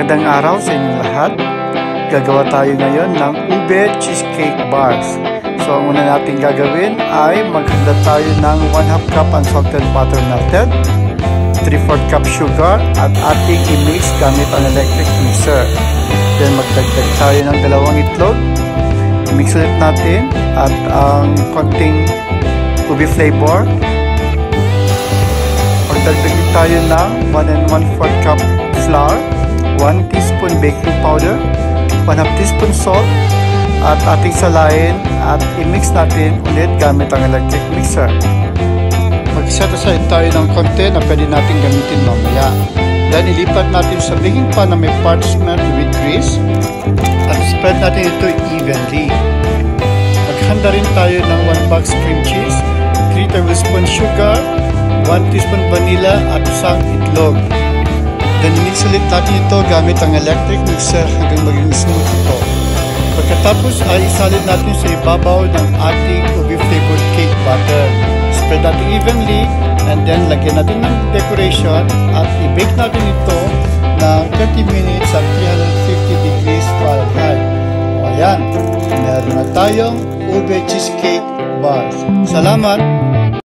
Magandang araw sa inyong lahat. Gagawa tayo ngayon ng Ube Cheesecake Bars. So ang una natin gagawin ay maghanda tayo ng 1/2 cup unsalted butter melted, 3/4 cup sugar at ating i-mix gamit ang electric mixer. Then magdagdag tayo ng 2 itlog. I-mix ulit natin at ang konting ube flavor. Magdagdag tayo ng 1 1/4 cup flour, 1 teaspoon baking powder, 1/2 teaspoon salt, at ating salain at i-mix natin ulit gamit ang electric mixer. Mag-set aside tayo ng konti na pwede natin gamitin mamaya. Then ilipat natin sa baking pan na may parchment with grease at spread natin ito evenly. Maghanda rin tayo ng 1 box cream cheese, 3 tablespoon sugar, 1 teaspoon vanilla at isang itlog. Then mix ulit natin ito gamit ang electric mixer hanggang maging smooth ito. Pagkatapos ay isalid natin sa ibabaw ng ating ube flavored cake batter. Spread natin evenly and then lagyan natin ng decoration at i-bake natin ito ng 30 minutes at 350 degrees Fahrenheit. O ayan, meron na tayong ube cheesecake bars. Salamat!